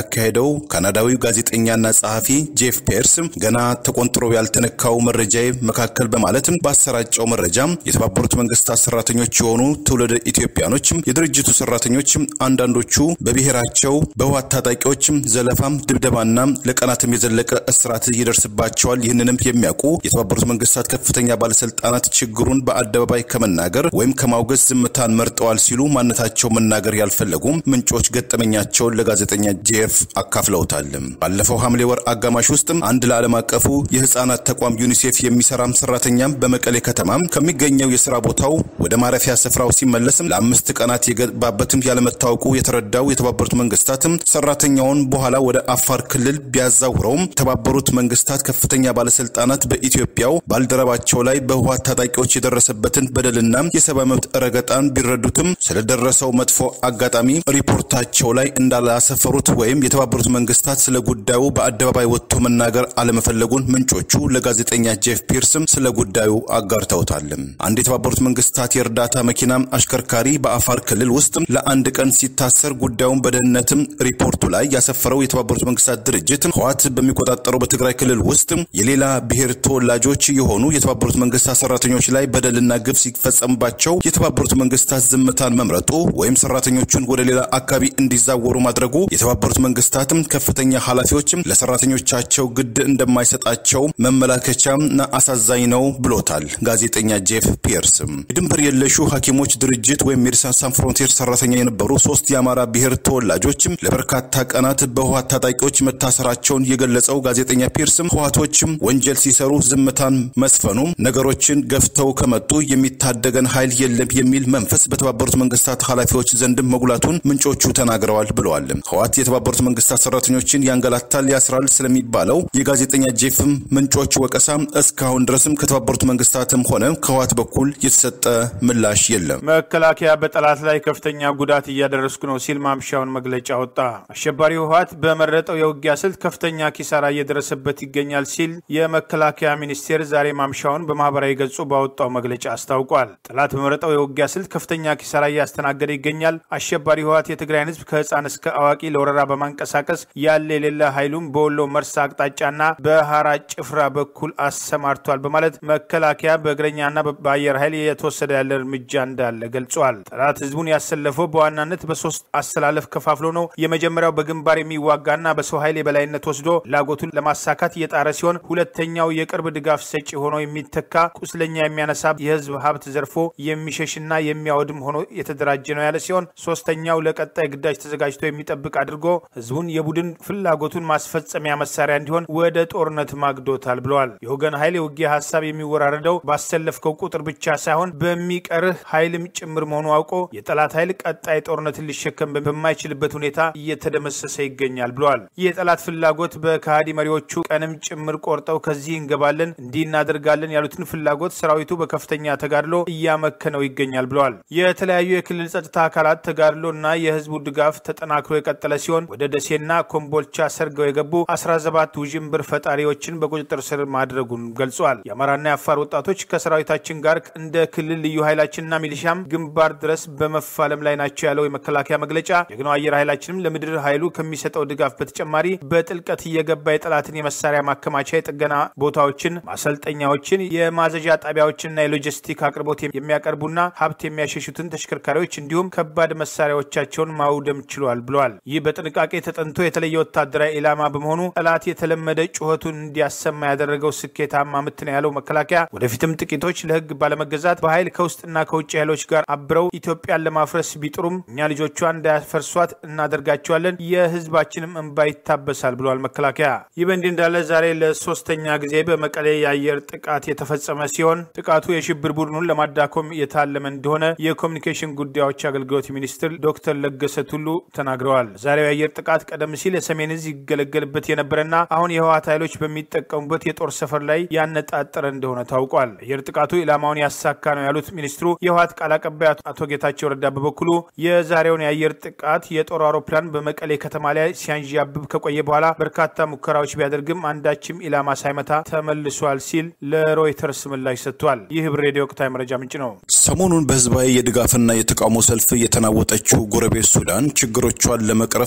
ያካሄደው ካናዳዊው ጋዜጠኛና ጸሐፊ ጄፍ ፒርስ ገና ተቆንጥሮ ያልተነካው መረጃዬ መካከል በማለት ባሰራጨው መረጃ የተባበሩት መንግስታት ሰራተኞች የሆኑ ትውልደ ኢትዮጵያኖች የድርጅቱ ሰራተኞች አንዳንዶቹ በብሔራቸው በህወሓት ታጣቂዎች ዘለፋም ድብደባና ለቀናትም የዘለቀ እስራት ይደርስባቸዋል። ይህንንም የሚያውቁ የተባበሩት መንግስታት ከፍተኛ ባለስልጣናት ችግሩን በአደባባይ ከመናገር ወይም ከማውገዝ ዝምታን መርጠዋል ሲሉ ማንነታቸው መናገር ያልፈለጉ ምንጮች ገጠመኛቸውን ለጋዜጠኛ ጄፍ አካፍለውታል። ባለፈው ሐምሌ ወር አጋማሽ ውስጥ አንድ ለዓለም አቀፉ የህፃናት ተቋም ዩኒሴፍ የሚሰራም ሰራተኛ በመቀሌ ከተማ ከሚገኘው የሥራ ቦታው ወደ ማረፊያ ስፍራው ሲመለስ ለ5 ቀናት የገባበትም ያለመታወቁ የተረዳው የተባበሩት መንግስታት ሰራተኛውን በኋላ ወደ አፋር ክልል ቢያዛውረው የተባበሩት መንግስታት ከፍተኛ ባለስልጣናት በኢትዮጵያው ባልደረባቸው ላይ በህወሓት ታጣቂዎች የደረሰበትን በደልና የሰብአዊ መብት ረገጣን ቢረዱትም ስለደረሰው መጥፎ አጋጣሚ ሪፖርታቸው ላይ እንዳላሰፈሩት ወይም የተባበሩት መንግስታት ስለ ጉዳዩ በአደባባይ ወጥቶ መናገር አለመፈለጉን ምንጮቹ ለጋዜጠኛ ጄፍ ፒርስ ስለ ጉዳዩ አጋርተውታል። አንድ የተባበሩት መንግስታት የእርዳታ መኪና አሽከርካሪ በአፋር ክልል ውስጥ ለአንድ ቀን ሲታሰር ጉዳዩን በደህንነትም ሪፖርቱ ላይ ያሰፈረው የተባበሩት መንግስታት ድርጅት ህወሓት በሚቆጣጠረው በትግራይ ክልል ውስጥ የሌላ ብሔር ተወላጆች የሆኑ የተባበሩት መንግስታት ሰራተኞች ላይ በደልና ግፍ ሲፈጸምባቸው የተባበሩት መንግስታት ዝምታን መምረጡ ወይም ሰራተኞቹን ወደ ሌላ አካባቢ እንዲዛወሩ ማድረጉ የተባበሩት መንግስታት ከፍተኛ ኃላፊዎች ለሰራተኞቻቸው ግድ እንደማይሰጣቸው መመላከቻና አሳዛኝ ነው ብሎታል ጋዜጠኛ ጄፍ ፒርስ። ድንበር የለሹ ሐኪሞች ድርጅት ወይም ሜዲሲንስ ሳንስ ፍሮንቲር ሰራተኛ የነበሩ 3 የአማራ ብሔር ተወላጆች ለበርካታ ቀናት በህወሓት ታጣቂዎች መታሰራቸውን የገለጸው ጋዜጠኛ ፒርስ ህወሓቶች ወንጀል ሲሰሩ ዝምታን መስፈኑ ነገሮችን ገፍተው ከመጡ የሚታደገን ኃይል የለም የሚል መንፈስ በተባበሩት መንግስታት ኃላፊዎች ዘንድ መጉላቱን ምንጮቹ ተናግረዋል ብለዋል። ህወሓት የተባበሩት መንግስታት ሰራተኞችን ያንገላታል ያስራል ስለሚባለው የጋዜጠኛ ጄፍ ምንጮች ወቀሳ እስካሁን ድረስም ከተባበሩት መንግስታትም ሆነ ከህወሓት በኩል የተሰጠ ምላሽ የለም። መከላከያ በጠላት ላይ ከፍተኛ ጉዳት እያደረስኩ ነው ሲል ማምሻውን መግለጫ ወጣ። አሸባሪው ህወሓት በመረጠው የውጊያ ስልት ከፍተኛ ኪሳራ እየደረሰበት ይገኛል ሲል የመከላከያ ሚኒስቴር ዛሬ ማምሻውን በማህበራዊ ገጹ ባወጣው መግለጫ አስታውቋል። ጠላት በመረጠው የውጊያ ስልት ከፍተኛ ኪሳራ እያስተናገደ ይገኛል። አሸባሪው ህወሓት የትግራይን ህዝብ ከህፃን እስከ አዋቂ ለወረራ በማንቀሳቀስ ያለ የሌለ ኃይሉም በወሎ መርሳ አቅጣጫና በሐራ ጭፍራ በኩል አሰማርቷል በማለት መከላከያ በእግረኛና በአየር ኃይል የተወሰደ ያለ እርምጃ እንዳለ ገልጿል። ጠላት ህዝቡን ያሰለፈው በዋናነት በ3 አሰላለፍ ከፋፍሎ ነው። የመጀመሪያው በግንባር የሚዋጋና በሰው ኃይል የበላይነት ወስዶ ላጎቱን ለማሳካት የጣረ ሲሆን ሁለተኛው የቅርብ ድጋፍ ሰጪ ሆኖ የሚተካ ቁስለኛ የሚያነሳ የህዝብ ሀብት ዘርፎ የሚሸሽና የሚያወድም ሆኖ የተደራጀ ነው ያለ ሲሆን ሶስተኛው ለቀጣይ ግዳጅ ተዘጋጅቶ የሚጠብቅ አድርጎ ህዝቡን የቡድን ፍላጎቱን ማስፈጸሚያ መሳሪያ እንዲሆን ወደ ጦርነት ማግዶታል ብለዋል። የወገን ኃይል የውጊያ ሐሳብ የሚወራረደው ባሰለፍከው ቁጥር ብቻ ሳይሆን በሚቀርህ ኃይልም ጭምር መሆኑ አውቆ የጠላት ኃይል ቀጣይ ጦርነትን ሊሸከም በማይችልበት ሁኔታ እየተደመሰሰ ይገኛል ብለዋል። የጠላት ፍላጎት በካሃዲ መሪዎቹ ቀንም ጭምር ቆርጠው ከዚህ እንገባለን እንዲህ እናደርጋለን ያሉትን ፍላጎት ሰራዊቱ በከፍተኛ ተጋድሎ እያመከነው ይገኛል ብለዋል። የተለያዩ የክልል ጸጥታ አካላት ተጋድሎና የህዝቡ ድጋፍ ተጠናክሮ የቀጠለ ሲሆን ወደ ደሴና ኮምቦልቻ ሰርገው የገቡ 17 ውዥንብር ፈጣሪዎችን በቁጥጥር ስር ማድረጉን ገልጿል። የአማራና የአፋር ወጣቶች ከሰራዊታችን ጋር እንደ ክልል ልዩ ኃይላችንና ሚሊሻም ግንባር ድረስ በመፋለም ላይ ናቸው ያለው የመከላከያ መግለጫ ጀግናው አየር ኃይላችንም ለምድር ኃይሉ ከሚሰጠው ድጋፍ በተጨማሪ በጥልቀት እየገባ የጠላትን የመሳሪያ ማከማቻ የጥገና ቦታዎችን፣ ማሰልጠኛዎችን፣ የማዘዣ ጣቢያዎችንና የሎጂስቲክ አቅርቦት የሚያቀርቡና ሀብት የሚያሸሹትን ተሽከርካሪዎች እንዲሁም ከባድ መሳሪያዎቻቸውን ማውደም ችሏል ብለዋል። ይህ በጥንቃቄ ተጠንቶ የተለየ ወታደራዊ ኢላማ በመሆኑ ጠላት የተለመደ ጩኸቱን እንዲያሰማ ያደረገው ስኬታማ ምት ነው ያለው መከላከያ ወደፊትም ጥቂቶች ለህግ ባለመገዛት በኃይል ከውስጥና ከውጭ ኃይሎች ጋር አብረው ኢትዮጵያን ለማፍረስ ቢጥሩም እኛ ልጆቿን እንዳያፈርሷት እናደርጋቸዋለን፣ የህዝባችንም እንባ ይታበሳል ብለዋል መከላከያ። ይህ በእንዲህ እንዳለ ዛሬ ለሶስተኛ ጊዜ በመቀሌ የአየር ጥቃት የተፈጸመ ሲሆን ጥቃቱ የሽብር ቡድኑን ለማዳኮም የታለመ እንደሆነ የኮሚኒኬሽን ጉዳዮች አገልግሎት ሚኒስትር ዶክተር ለገሰ ቱሉ ተናግረዋል። ዛሬው የአየር ጥቃት ቀደም ሲል የሰሜን ዕዝ ይገለገልበት የነበረና አሁን የህወሓት ኃይሎች በሚጠቀሙበት የጦር ሰፈር ላይ ያነጣጠረ እንደሆነ ታውቋል። የአየር ጥቃቱ ኢላማውን ያሳካ ነው ያሉት ሚኒስትሩ የህወሓት ቃል አቀባይ አቶ ጌታቸው ረዳ በበኩሉ የዛሬውን የአየር ጥቃት የጦር አውሮፕላን በመቀሌ ከተማ ላይ ሲያንዣብብ ከቆየ በኋላ በርካታ ሙከራዎች ቢያደርግም አንዳችም ኢላማ ሳይመታ ተመልሷል ሲል ለሮይተርስ ምላሽ ሰጥቷል። ይህ ህብር ሬዲዮ ወቅታዊ መረጃ ምንጭ ነው። ሰሞኑን በህዝባዊ የድጋፍና የተቃውሞ ሰልፍ የተናወጠችው ጎረቤት ሱዳን ችግሮቿን ለመቅረፍ ምዕራባውያን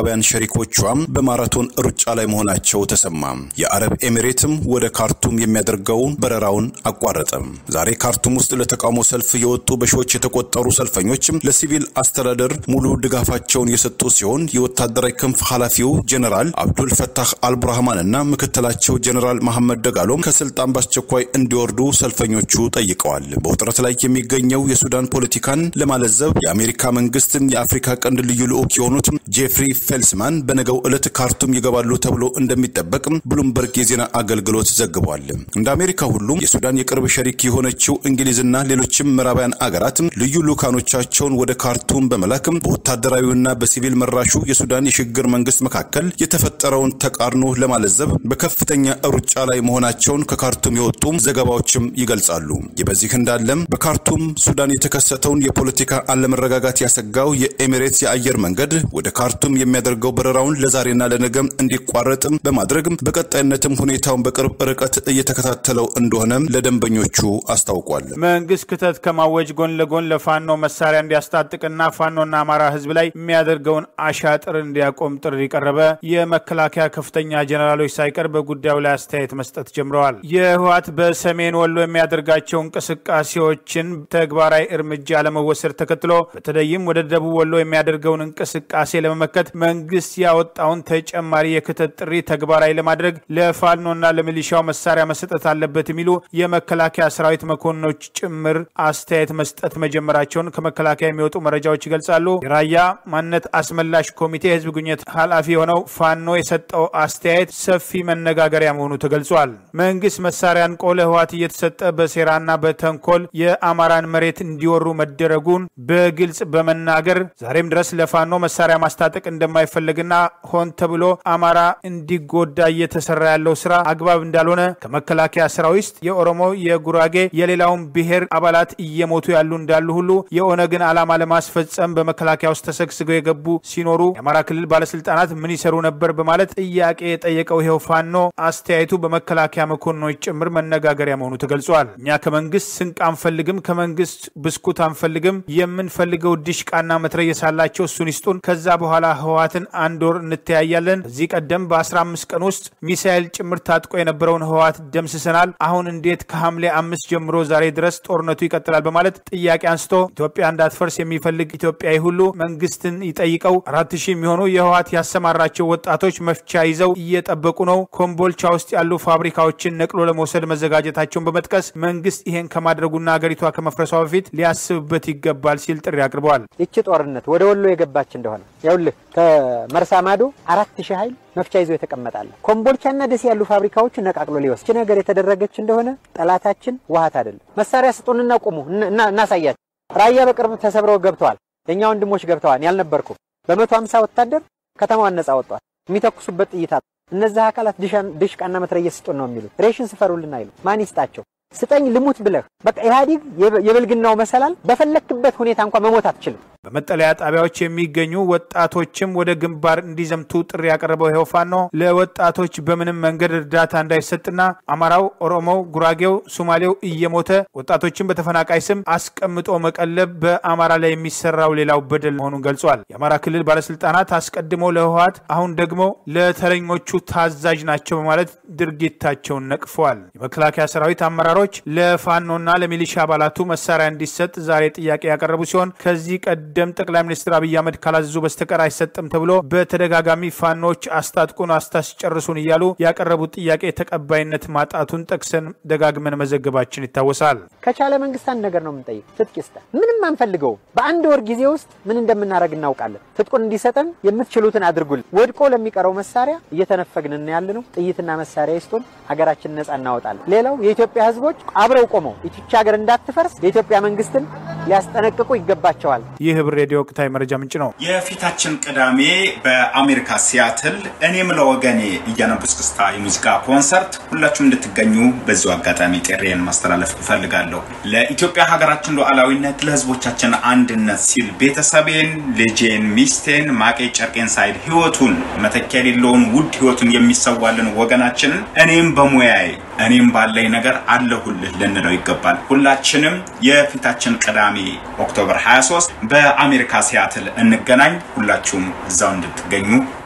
ምዕራባውያን ሸሪኮቿ በማራቶን ሩጫ ላይ መሆናቸው ተሰማ። የአረብ ኤሚሬትም ወደ ካርቱም የሚያደርገው በረራውን አቋረጠ። ዛሬ ካርቱም ውስጥ ለተቃውሞ ሰልፍ የወጡ በሺዎች የተቆጠሩ ሰልፈኞች ለሲቪል አስተዳደር ሙሉ ድጋፋቸውን የሰጡ ሲሆን የወታደራዊ ክንፍ ኃላፊው ጀነራል አብዱል ፈታህ አልቡርሃማንና ምክትላቸው ጀነራል መሐመድ ደጋሎ ከስልጣን በአስቸኳይ እንዲወርዱ ሰልፈኞቹ ጠይቀዋል። በውጥረት ላይ የሚገኘው የሱዳን ፖለቲካን ለማለዘብ የአሜሪካ መንግስትን የአፍሪካ ቀንድ ልዩ ልዑክ የሆኑት ጄፍሪ ፌልስማን በነገው ዕለት ካርቱም ይገባሉ ተብሎ እንደሚጠበቅ ብሉምበርግ የዜና አገልግሎት ዘግቧል። እንደ አሜሪካ ሁሉ የሱዳን የቅርብ ሸሪክ የሆነችው እንግሊዝና ሌሎችም ምዕራባውያን አገራት ልዩ ልዑካኖቻቸውን ወደ ካርቱም በመላክ በወታደራዊውና በሲቪል መራሹ የሱዳን የሽግግር መንግስት መካከል የተፈጠረውን ተቃርኖ ለማለዘብ በከፍተኛ ሩጫ ላይ መሆናቸውን ከካርቱም የወጡ ዘገባዎችም ይገልጻሉ። በዚህ እንዳለም በካርቱም ሱዳን የተከሰተውን የፖለቲካ አለመረጋጋት ያሰጋው የኤሚሬትስ የአየር መንገድ ወደ ካርቱም የሚያደርገው በረራውን ለዛሬና ለነገ እንዲቋረጥ በማድረግ በቀጣይነትም ሁኔታውን በቅርብ ርቀት እየተከታተለው እንደሆነ ለደንበኞቹ አስታውቋል። መንግስት ክተት ከማወጅ ጎን ለጎን ለፋኖ መሳሪያ እንዲያስታጥቅና ፋኖና አማራ ህዝብ ላይ የሚያደርገውን አሻጥር እንዲያቆም ጥሪ ቀረበ። የመከላከያ ከፍተኛ ጀነራሎች ሳይቀር በጉዳዩ ላይ አስተያየት መስጠት ጀምረዋል። የህወሓት በሰሜን ወሎ የሚያደርጋቸው እንቅስቃሴዎችን ተግባራዊ እርምጃ ለመወሰድ ተከትሎ በተለይም ወደ ደቡብ ወሎ የሚያደርገውን እንቅስቃሴ ለመመከት መንግስት ያወጣውን ተጨማሪ የክተት ጥሪ ተግባራዊ ለማድረግ ለፋኖና ለሚሊሻው መሳሪያ መስጠት አለበት የሚሉ የመከላከያ ሰራዊት መኮንኖች ጭምር አስተያየት መስጠት መጀመራቸውን ከመከላከያ የሚወጡ መረጃዎች ይገልጻሉ። የራያ ማንነት አስመላሽ ኮሚቴ ህዝብ ግንኙነት ኃላፊ የሆነው ፋኖ የሰጠው አስተያየት ሰፊ መነጋገሪያ መሆኑ ተገልጿል። መንግስት መሳሪያን ቆለ ህወሓት እየተሰጠ በሴራና በተንኮል የአማራን መሬት እንዲወሩ መደረጉን በግልጽ በመናገር ዛሬም ድረስ ለፋኖ መሳሪያ ማስታጠቅ እንደማይፈልግና ሆን ተብሎ አማራ እንዲጎዳ እየተሰራ ያለው ስራ አግባብ እንዳልሆነ ከመከላከያ ሰራዊት የኦሮሞ የጉራጌ የሌላውን ብሔር አባላት እየሞቱ ያሉ እንዳሉ ሁሉ የኦነግን ዓላማ ለማስፈጸም በመከላከያ ውስጥ ተሰግስገው የገቡ ሲኖሩ የአማራ ክልል ባለስልጣናት ምን ይሰሩ ነበር በማለት ጥያቄ የጠየቀው ይሄው ፋኖ አስተያየቱ በመከላከያ መኮንኖች ጭምር መነጋገሪያ መሆኑ ተገልጿል። እኛ ከመንግስት ስንቅ አንፈልግም፣ ከመንግስት ብስኩት አንፈልግም፣ የምንፈልገው ዲሽቃና መትረየስ አላቸው እሱን ይስጡን፣ ከዛ በኋላ ህወሓትን አንድ ወር እንተያያለን። እዚህ ቀደም በ15 ቀን ውስጥ ሚሳኤል ጭምር ታጥቆ የነበረውን ህወሓት ደምስሰናል። አሁን እንዴት ከሐምሌ 5 ጀምሮ ዛሬ ድረስ ጦርነቱ ይቀጥላል በማለት ጥያቄ አንስቶ ኢትዮጵያ እንዳትፈርስ የሚፈልግ ኢትዮጵያዊ ሁሉ መንግስትን ይጠይቀው። 4000 የሚሆኑ የህወሓት ያሰማራቸው ወጣቶች መፍቻ ይዘው እየጠበቁ ነው። ኮምቦልቻ ውስጥ ያሉ ፋብሪካዎችን ነቅሎ ለመውሰድ መዘጋጀታቸውን በመጥቀስ መንግስት ይሄን ከማድረጉና ሀገሪቷ ከመፍረሷ በፊት ሊያስብበት ይገባል ሲል ጥሪ አቅርበዋል። እቺ ጦርነት ወደ ወሎ የገባች እንደሆነ ያውልህ ከመርሳ ማዶ 4000 ኃይል መፍቻ ይዞ የተቀመጣለ ኮምቦልቻና ደስ ያሉ ፋብሪካዎች ነቃቅሎ ሊወስድ ነገር የተደረገች እንደሆነ ጠላታችን ዋሃት አይደለም። መሳሪያ ስጡንና ቁሙ እናሳያቸው። ራያ በቅርብ ተሰብረው ገብተዋል። የኛ ወንድሞች ገብተዋል ያልነበርኩ በ150 ወታደር ከተማዋን ነፃ ወጣው። የሚተኩሱበት ጥይት እነዚህ አካላት ድሽቃና መትረየስ ስጡን ነው የሚሉት። ሬሽን ስፈሩልና አይሉ ማን ይስጣቸው? ስጠኝ ልሙት ብለህ በቃ ኢህአዲግ የብልግናው መሰላል በፈለክበት ሁኔታ እንኳን መሞት አትችልም። በመጠለያ ጣቢያዎች የሚገኙ ወጣቶችም ወደ ግንባር እንዲዘምቱ ጥሪ ያቀረበው ይሄው ፋኖ ለወጣቶች በምንም መንገድ እርዳታ እንዳይሰጥና አማራው፣ ኦሮሞው፣ ጉራጌው፣ ሶማሌው እየሞተ ወጣቶችን በተፈናቃይ ስም አስቀምጦ መቀለብ በአማራ ላይ የሚሰራው ሌላው በደል መሆኑን ገልጿል። የአማራ ክልል ባለስልጣናት አስቀድሞ ለህወሓት አሁን ደግሞ ለተረኞቹ ታዛዥ ናቸው በማለት ድርጊታቸውን ነቅፈዋል። የመከላከያ ሰራዊት አመራሮች ለፋኖና ለሚሊሻ አባላቱ መሳሪያ እንዲሰጥ ዛሬ ጥያቄ ያቀረቡ ሲሆን ከዚህ ቀደም ጠቅላይ ሚኒስትር አብይ አህመድ ካላዘዙ በስተቀር አይሰጥም ተብሎ በተደጋጋሚ ፋኖች አስታጥቁን አስታስጨርሱን እያሉ ያቀረቡት ጥያቄ ተቀባይነት ማጣቱን ጠቅሰን ደጋግመን መዘገባችን ይታወሳል። ከቻለ መንግስት አንድ ነገር ነው የምንጠይቅ፣ ትጥቅ ይስጠን። ምንም አንፈልገው። በአንድ ወር ጊዜ ውስጥ ምን እንደምናረግ እናውቃለን። ትጥቁን እንዲሰጠን የምትችሉትን አድርጉልን። ወድቆ ለሚቀረው መሳሪያ እየተነፈግን ያለነው ጥይትና መሳሪያ ይስጡን፣ ሀገራችን ነፃ እናወጣለን። ሌላው የኢትዮጵያ ህዝቦች አብረው ቆመው ኢትዮጵያ ሀገር እንዳትፈርስ የኢትዮጵያ መንግስትን ሊያስጠነቅቁ ይገባቸዋል። ይህ ህብር ሬዲዮ ወቅታዊ መረጃ ምንጭ ነው። የፊታችን ቅዳሜ በአሜሪካ ሲያትል እኔም ለወገኔ እያነብስክስታ የሙዚቃ ኮንሰርት ሁላችሁም እንድትገኙ በዚሁ አጋጣሚ ጥሪዬን ማስተላለፍ እፈልጋለሁ። ለኢትዮጵያ ሀገራችን ሉዓላዊነት ለህዝቦቻችን አንድነት ሲል ቤተሰቤን፣ ልጄን፣ ሚስቴን ማቄ ጨርቄን ሳይድ ህይወቱን መተኪያ የሌለውን ውድ ህይወቱን የሚሰዋልን ወገናችን እኔም በሙያዬ እኔም ባለኝ ነገር አለሁልህ ልንለው ይገባል። ሁላችንም የፊታችን ቅዳሜ ኦክቶበር 23 በአሜሪካ ሲያትል እንገናኝ። ሁላችሁም እዛው እንድትገኙ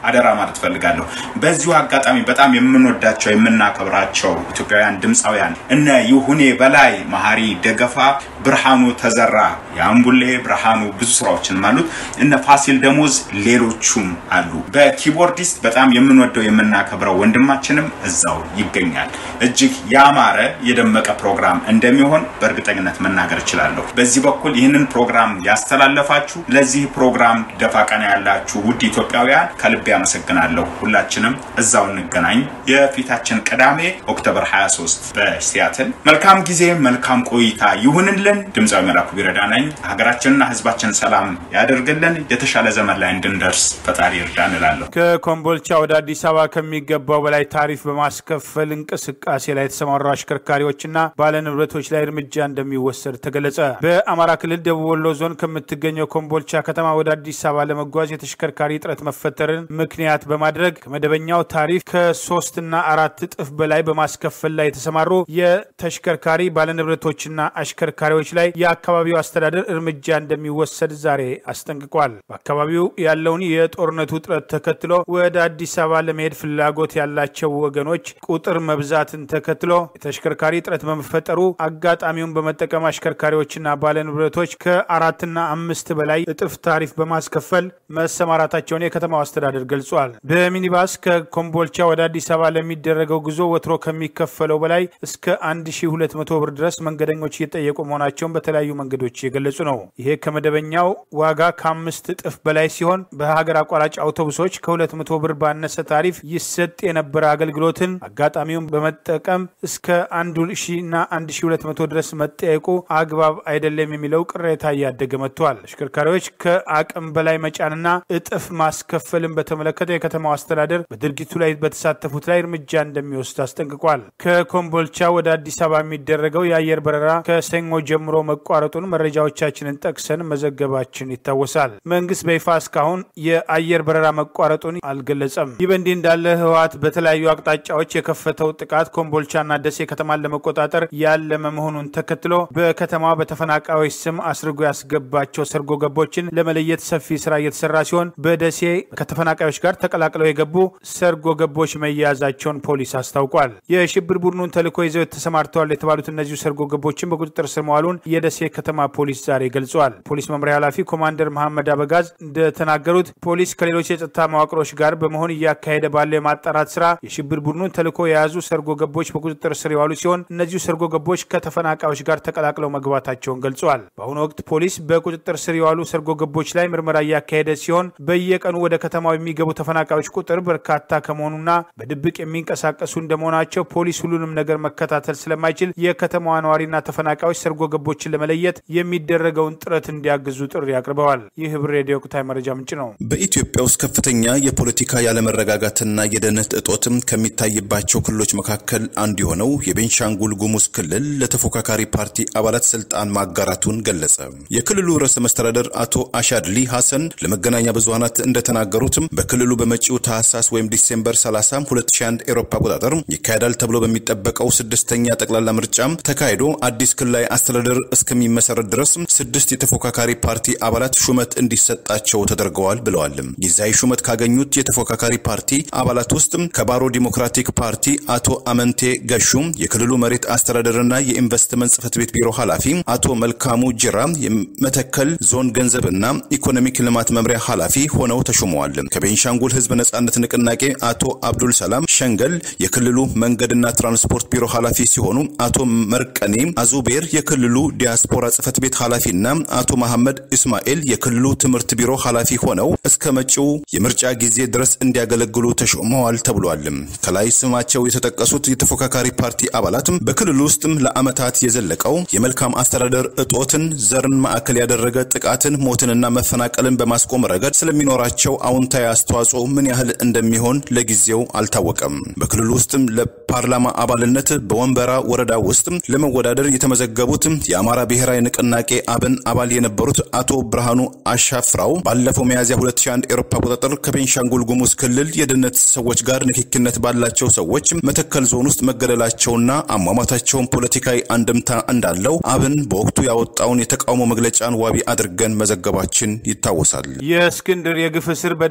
አደራ ማለት ፈልጋለሁ። በዚሁ አጋጣሚ በጣም የምንወዳቸው የምናከብራቸው ኢትዮጵያውያን ድምጻውያን እነ ይሁኔ በላይ፣ መሐሪ ደገፋ፣ ብርሃኑ ተዘራ፣ ያምቡሌ ብርሃኑ ብዙ ስራዎችን ማለት እነ ፋሲል ደሞዝ ሌሎቹም አሉ። በኪቦርዲስት በጣም የምንወደው የምናከብረው ወንድማችንም እዛው ይገኛል። እጅግ ያማረ የደመቀ ፕሮግራም እንደሚሆን በእርግጠኝነት መናገር እችላለሁ። በዚህ በኩል ይህንን ፕሮግራም ያስተላለፋችሁ ለዚህ ፕሮግራም ደፋቀና ያላችሁ ውድ ኢትዮጵያውያን ከልብ ያመሰግናለሁ። ሁላችንም እዛው እንገናኝ። የፊታችን ቅዳሜ ኦክቶበር 23 በሲያትል። መልካም ጊዜ መልካም ቆይታ ይሁንልን። ድምጻዊ መላኩ ቢረዳ ነኝ። ሀገራችንና ህዝባችን ሰላም ያደርግልን። የተሻለ ዘመን ላይ እንድንደርስ ፈጣሪ ይርዳን እላለሁ። ከኮምቦልቻ ወደ አዲስ አበባ ከሚገባው በላይ ታሪፍ በማስከፈል እንቅስቃሴ ላይ የተሰማሩ አሽከርካሪዎችና ባለንብረቶች ላይ እርምጃ እንደሚወሰድ ተገለጸ። በአማራ ክልል ደቡብ ወሎ ዞን ከምትገኘው ኮምቦልቻ ከተማ ወደ አዲስ አበባ ለመጓዝ የተሽከርካሪ እጥረት መፈጠርን ምክንያት በማድረግ ከመደበኛው ታሪፍ ከ3 እና 4 እጥፍ በላይ በማስከፈል ላይ የተሰማሩ የተሽከርካሪ ባለንብረቶችና አሽከርካሪዎች ላይ የአካባቢው አስተዳደር እርምጃ እንደሚወሰድ ዛሬ አስጠንቅቋል። በአካባቢው ያለውን የጦርነቱ ውጥረት ተከትሎ ወደ አዲስ አበባ ለመሄድ ፍላጎት ያላቸው ወገኖች ቁጥር መብዛትን ተከትሎ የተሽከርካሪ እጥረት በመፈጠሩ አጋጣሚውን በመጠቀም አሽከርካሪዎችና ባለንብረቶች ከ4 እና 5 በላይ እጥፍ ታሪፍ በማስከፈል መሰማራታቸውን የከተማው አስተዳደር ገልጿል። በሚኒባስ ከኮምቦልቻ ወደ አዲስ አበባ ለሚደረገው ጉዞ ወትሮ ከሚከፈለው በላይ እስከ 1200 ብር ድረስ መንገደኞች እየጠየቁ መሆናቸውን በተለያዩ መንገዶች የገለጹ ነው። ይሄ ከመደበኛው ዋጋ ከ5 እጥፍ በላይ ሲሆን በሀገር አቋራጭ አውቶቡሶች ከ200 ብር ባነሰ ታሪፍ ይሰጥ የነበረ አገልግሎትን አጋጣሚውን በመጠቀም እስከ 1000 እና 1200 ድረስ መጠየቁ አግባብ አይደለም የሚለው ቅሬታ እያደገ መጥቷል። አሽከርካሪዎች ከአቅም በላይ መጫንና እጥፍ ማስከፈልን በተመለከተ የከተማው አስተዳደር በድርጊቱ ላይ በተሳተፉት ላይ እርምጃ እንደሚወስድ አስጠንቅቋል። ከኮምቦልቻ ወደ አዲስ አበባ የሚደረገው የአየር በረራ ከሰኞ ጀምሮ መቋረጡን መረጃዎቻችንን ጠቅሰን መዘገባችን ይታወሳል። መንግስት በይፋ እስካሁን የአየር በረራ መቋረጡን አልገለጸም። ይህ በእንዲህ እንዳለ ህወሓት በተለያዩ አቅጣጫዎች የከፈተው ጥቃት ኮምቦልቻና ደሴ ከተማን ለመቆጣጠር ያለመ መሆኑን ተከትሎ በከተማ በተፈናቃዮች ስም አስርጎ ያስገባቸው ሰርጎ ገቦችን ለመለየት ሰፊ ስራ እየተሰራ ሲሆን በደሴ ከተፈናቃዮች ጋር ተቀላቅለው የገቡ ሰርጎ ገቦች መያዛቸውን ፖሊስ አስታውቋል። የሽብር ቡድኑን ተልዕኮ ይዘው ተሰማርተዋል የተባሉት እነዚሁ ሰርጎ ገቦችን በቁጥጥር ስር መዋሉን የደሴ ከተማ ፖሊስ ዛሬ ገልጿል። ፖሊስ መምሪያ ኃላፊ ኮማንደር መሐመድ አበጋዝ እንደተናገሩት ፖሊስ ከሌሎች የጸጥታ መዋቅሮች ጋር በመሆን እያካሄደ ባለው የማጣራት ስራ የሽብር ቡድኑን ተልዕኮ የያዙ ሰርጎ ገቦች በቁጥጥር ስር የዋሉ ሲሆን እነዚሁ ሰርጎ ገቦች ከተፈናቃዮች ጋር ተቀላቅለው መግባታቸውን ገልጿል። በአሁኑ ወቅት ፖሊስ በቁጥጥር ስር የዋሉ ሰርጎ ገቦች ላይ ምርመራ እያካሄደ ሲሆን በየቀኑ ወደ ከተማው የሚገቡ ተፈናቃዮች ቁጥር በርካታ ከመሆኑና በድብቅ የሚንቀሳቀሱ እንደመሆናቸው ፖሊስ ሁሉንም ነገር መከታተል ስለማይችል የከተማዋ ነዋሪና ተፈናቃዮች ሰርጎ ገቦችን ለመለየት የሚደረገውን ጥረት እንዲያግዙ ጥሪ አቅርበዋል። ይህ ህብር ሬዲዮ ወቅታዊ መረጃ ምንጭ ነው። በኢትዮጵያ ውስጥ ከፍተኛ የፖለቲካ ያለመረጋጋትና የደህንነት እጦትም ከሚታይባቸው ክልሎች መካከል አንዱ የሆነው የቤንሻንጉል ጉሙዝ ክልል ለተፎካካሪ ፓርቲ አባላት ስልጣን ማጋራቱን ገለጸ። የክልሉ ርዕሰ መስተዳደር አቶ አሻድሊ ሐሰን ለመገናኛ ብዙሃናት እንደተናገሩትም በክልሉ በመጪው ታህሳስ ወይም ዲሴምበር 30 2001 ኤሮፓ አቆጣጠር ይካሄዳል ተብሎ በሚጠበቀው 6ኛ ጠቅላላ ምርጫ ተካሂዶ አዲስ ክልላዊ አስተዳደር እስከሚመሰረት ድረስ 6 የተፎካካሪ ፓርቲ አባላት ሹመት እንዲሰጣቸው ተደርገዋል ብለዋል። ጊዜያዊ ሹመት ካገኙት የተፎካካሪ ፓርቲ አባላት ውስጥ ከባሮ ዲሞክራቲክ ፓርቲ አቶ አመንቴ ገሹ የክልሉ መሬት አስተዳደርና የኢንቨስትመንት ጽሕፈት ቤት ቢሮ ኃላፊ፣ አቶ መልካሙ ጅራ የመተከል ዞን ገንዘብና ኢኮኖሚክ ልማት መምሪያ ኃላፊ ሆነው ተሾመዋል። ከቤንሻንጉል ህዝብ ነጻነት ንቅናቄ አቶ አብዱል ሰላም ሸንገል የክልሉ መንገድና ትራንስፖርት ቢሮ ኃላፊ ሲሆኑ አቶ መርቀኔ አዙቤር የክልሉ ዲያስፖራ ጽሕፈት ቤት ኃላፊና አቶ መሐመድ እስማኤል የክልሉ ትምህርት ቢሮ ኃላፊ ሆነው እስከ መጪው የምርጫ ጊዜ ድረስ እንዲያገለግሉ ተሾመዋል ተብሏል። ከላይ ስማቸው የተጠቀሱት የተፎካካሪ ፓርቲ አባላት በክልሉ ውስጥ ለዓመታት የዘለቀው የመልካም አስተዳደር እጦትን፣ ዘርን ማዕከል ያደረገ ጥቃትን፣ ሞትንና መፈናቀልን በማስቆም ረገድ ስለሚኖራቸው አዎንታዊ አስተዋጽኦ ምን ያህል እንደሚሆን ለጊዜው አልታወቀም። በክልሉ ውስጥ ለፓርላማ አባልነት በወንበራ ወረዳ ውስጥ ለመወዳደር የተመዘገቡት የአማራ ብሔራዊ ንቅናቄ አብን አባል የነበሩት አቶ ብርሃኑ አሻፍራው ባለፈው ሚያዝያ 2001 ኤሮፓ አቆጣጠር ከቤንሻንጉል ጉሙዝ ክልል የደህንነት ሰዎች ጋር ንክኪነት ባላቸው ሰዎች መተከል ዞን ውስጥ መገደላቸውና አሟሟታቸውን ፖለቲካዊ አንድምታ እንዳለው አብን በወቅቱ ያወጣውን የተቃውሞ መግለጫን ዋቢ አድርገን መዘገባችን ይታወሳል። የእስክንድር የግፍ እስር በድብደባ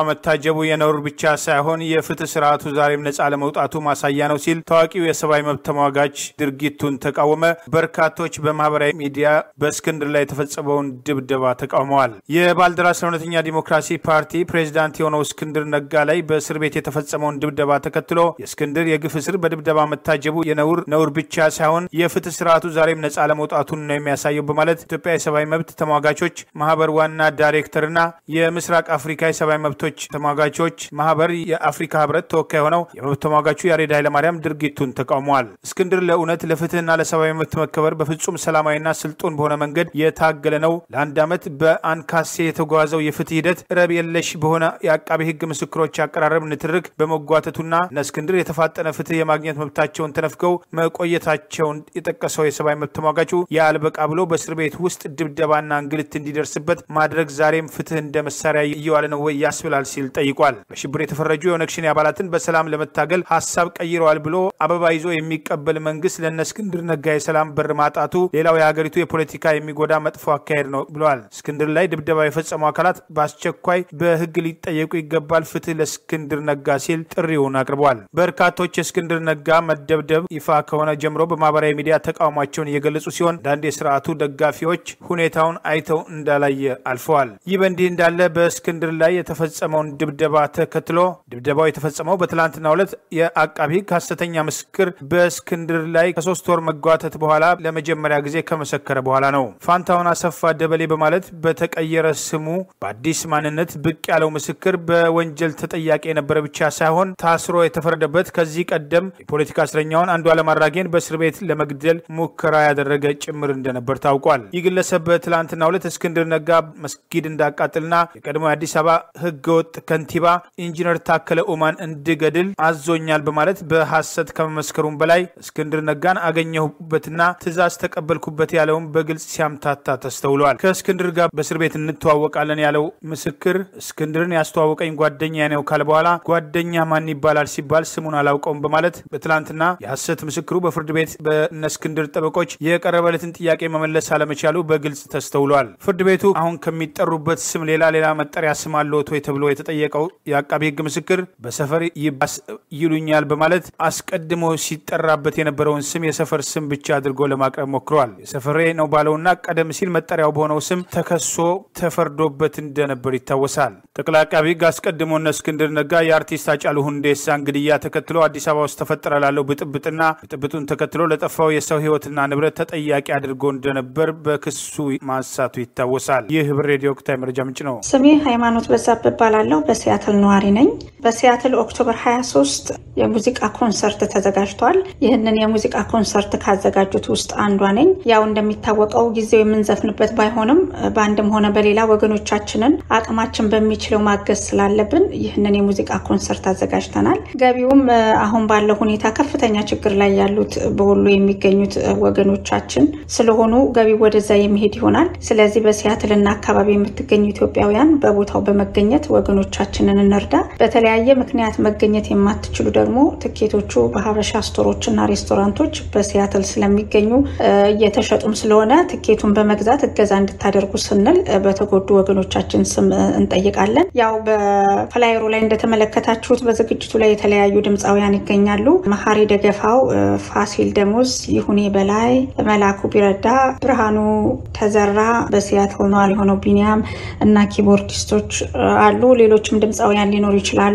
መታጀቡ የነውር ብቻ ሳይሆን የፍትህ ስርዓቱ ዛሬም ነፃ ለመውጣቱ ማሳያ ነው ሲል ታዋቂው የሰብአዊ መብት ተሟጋች ድርጊቱን ተቃወመ። በርካቶች በማህበራዊ ሚዲያ በእስክንድር ላይ የተፈጸመውን ድብደባ ተቃውመዋል። የባልደራስ ለእውነተኛ ዲሞክራሲ ፓርቲ ፕሬዝዳንት የሆነው እስክንድር ነጋ ላይ በእስር ቤት የተፈጸመውን ድብደባ ተከትሎ የእስክንድር የግፍ እስር በድብደባ መታጀቡ የነውር ብቻ ሳይሆን የፍትህ ስርዓቱ ዛሬም ነፃ ለመውጣቱን ነው የሚያሳየው በማለት ኢትዮጵያ የሰብአዊ መብት ተሟጋቾች ማህበር ዋና ዳይሬክተርና የምስራቅ አፍሪካ የሰብአዊ መብቶች ተሟጋቾች ማህበር የአፍሪካ ህብረት ተወካይ ሆነው የመብት ተሟጋቹ ያሬድ ኃይለማርያም ድርጊቱን ተቃውመዋል። እስክንድር ለእውነት ለፍትህና ለሰብአዊ መብት መከበር በፍጹም ሰላማዊና ስልጡን በሆነ መንገድ የታገለ ነው። ለአንድ ዓመት በአንካሴ የተጓዘው የፍትህ ሂደት ረብ የለሽ በሆነ የአቃቤ ህግ ምስክሮች አቀራረብ ንትርክ በመጓተቱና እስክንድር የተፋጠነ ፍትህ የማግኘት መብታቸውን ተነፍገው መቆየታቸውን የጠቀሰው የሰብአዊ መብት ተሟጋቹ ያልበቃ ብሎ በእስር ቤት ውስጥ ድብደባና እንግልት እንዲደርስበት ማድረግ ዛሬም ፍትህ እንደ መሳሪያ እየዋለ ነው ወይ ያስብላል ሲል ጠይቋል። በሽብር የተፈረጁ የኦነግ ሸኔ አባላትን በሰላም ለመታገል ሀሳብ ቀይረዋል ብሎ አበባ ይዞ የሚቀበል መንግስት ለእነ እስክንድር ነጋ የሰላም በር ማጣቱ ሌላው የሀገሪቱ የፖለቲካ የሚጎዳ መጥፎ አካሄድ ነው ብለዋል። እስክንድር ላይ ድብደባ የፈጸሙ አካላት በአስቸኳይ በህግ ሊጠየቁ ይገባል፣ ፍትህ ለእስክንድር ነጋ ሲል ጥሪውን አቅርበዋል። በርካቶች የእስክንድር ነጋ መደብደብ ይፋ ከሆነ ጀምሮ በማህበራዊ ሚዲያ ተቃውሟቸውን እየገለጹ ሲሆን አንዳንድ የስርዓቱ ደጋፊዎች ሁኔታውን አይተው እንዳላየ አልፈዋል። ይህ በእንዲህ እንዳለ በእስክንድር ላይ የተፈጸመውን ድብደባ ተከትሎ ድብደባው የተፈጸመው በትላንትናው ዕለት የአቃቢ ህግ ሐሰተኛ ምስክር በእስክንድር ላይ ከ3 ወር መጓተት በኋላ ለመጀመሪያ ጊዜ ከመሰከረ በኋላ ነው። ፋንታውን አሰፋ ደበሌ በማለት በተቀየረ ስሙ በአዲስ ማንነት ብቅ ያለው ምስክር በወንጀል ተጠያቂ የነበረ ብቻ ሳይሆን ታስሮ የተፈረደበት ከዚህ ቀደም የፖለቲካ እስረኛውን አንዱዓለም አራጌን በእስር ቤት ለመግደል ሙከራ ያደረገ ጭምር እንደነበር ታውቋል። ይህ ግለሰብ በትላንትናው ዕለት እስክንድር ነጋ መስጊድ እንዳቃጥልና የቀድሞ የአዲስ አበባ ህገወጥ ከንቲባ ኢንጂነር ታከለ ኡማን እንድገድል አዞኛል በማለት በሐሰት ከመመስከሩም በላይ እስክንድር ነጋን አገኘሁበትና ትእዛዝ ተቀበልኩበት ያለውን በግልጽ ሲያምታታ ተስተውሏል። ከእስክንድር ጋር በእስር ቤት እንተዋወቃለን ያለው ምስክር እስክንድርን ያስተዋወቀኝ ጓደኛ ነው ካለ በኋላ ጓደኛ ማን ይባላል ሲባል ስሙን አላውቀውም በማለት በትላንትና የሐሰት ምስክሩ በፍርድ ቤት በእነ እስክንድር ጠበቆች የቀረበለትን ጥያቄ መመለስ አለመቻሉ በግልጽ ተስተውሏል። ፍርድ ቤቱ አሁን ከሚጠሩበት ስም ሌላ መጠሪያ ስም አለዎት ወይ ተብሎ የተጠየቀው የአቃቢ ህግ ምስክር በሰፈር ይባስ ይሉኛል በማለት አስቀድሞ ሲጠራበት የነበረውን ስም የሰፈር ስም ብቻ አድርጎ ለማቅረብ ሞክሯል። የሰፈሬ ነው ባለውና ቀደም ሲል መጠሪያው በሆነው ስም ተከሶ ተፈርዶበት እንደነበር ይታወሳል። ጠቅላይ አቃቢ ህግ አስቀድሞ እነ እስክንድር ነጋ የአርቲስት ሃጫሉ ሁንዴሳን ግድያ ተከትሎ አዲስ አበባ ውስጥ ተፈጠረ ላለው ብጥብጥና ብጥብጡን ተከትሎ ለጠፋው የሰው ህይወትና ንብረት ተጠያቂ አድርጎ እንደነበር በክሱ ማንሳቱ ይታወሳል። ይህ ህብር ሬዲዮ ወቅታዊ መረጃ ምንጭ ነው። ስሜ ሃይማኖት በዛብህ እባላለሁ። በሲያትል ነዋሪ ነኝ። በሲያትል ኦክቶበር 23 የሙዚቃ ኮንሰርት ተዘጋጅቷል። ይህንን የሙዚቃ ኮንሰርት ካዘጋጁት ውስጥ አንዷ ነኝ። ያው እንደሚታወቀው ጊዜው የምንዘፍንበት ባይሆንም በአንድም ሆነ በሌላ ወገኖቻችንን አቅማችን በሚችለው ማገዝ ስላለብን ይህንን የሙዚቃ ኮንሰርት አዘጋጅተናል። ገቢውም አሁን ባለው ሁኔታ ከፍተኛ ችግር ላይ ያሉት በሁሉ የሚገኙት ወገኖቻችን ስለሆኑ ገቢው ወደዛ የሚሄድ ይሆናል። ስለዚህ በሲያትልና አካባቢ የምትገኙ ኢትዮጵያውያን በቦታው በመገኘት ወገኖቻችንን እንርዳ። በተለያየ ምክንያት መገኘት የማትችሉ ደግሞ ትኬቶቹ በሀበሻ ስቶሮችና ሬስቶራንቶች በሲያትል ስለሚገኙ እየተሸጡም ስለሆነ ትኬቱን በመግዛት እገዛ እንድታደርጉ ስንል በተጎዱ ወገኖቻችን ስም እንጠይቃለን። ያው በፍላየሩ ላይ እንደተመለከታችሁት በዝግጅቱ ላይ የተለያዩ ድምጻውያን ይገኛሉ። መሐሪ ደገፋው፣ ፋሲል ደሞዝ፣ ይሁኔ በላይ፣ መላኩ ቢረዳ፣ ብርሃኑ ተዘራ፣ በሲያትል ነዋሪ ሆነው ቢኒያም እና ኪቦርዲስቶች አሉ። ሌሎችም ድምጻውያን ሊኖሩ ይችላሉ።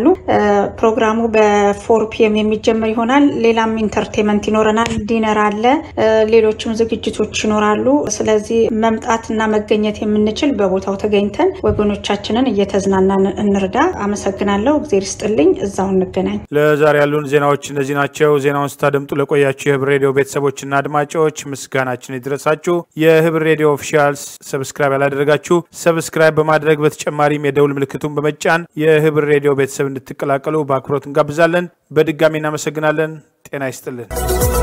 ፕሮግራሙ በ4 PM የሚጀምር ይሆናል። ሌላም ኢንተርቴይንመንት ይኖረናል። ዲነር አለ። ሌሎችም ዝግጅቶች ይኖራሉ። ስለዚህ መምጣትና መገኘት የምንችል በቦታው ተገኝተን ወገኖቻችንን እየተዝናናን እንርዳ። አመሰግናለሁ። እግዚአብሔር ይስጥልኝ። እዛው እንገናኝ። ለዛሬ ያሉን ዜናዎች እነዚህ ናቸው። ዜናውን ስታደምጡ ለቆያችሁ የህብር ሬዲዮ ቤተሰቦችና አድማጮች ምስጋናችን ይድረሳችሁ። የህብር ሬዲዮ ኦፊሻል ሰብስክራይብ ያላደረጋችሁ ሰብስክራይብ በማድረግ በተጨማሪም የደውል ምልክቱን በመጫን የህብር ሬዲዮ ቤተሰብ እንድትቀላቀሉ በአክብሮት እንጋብዛለን። በድጋሚ እናመሰግናለን። ጤና ይስጥልን።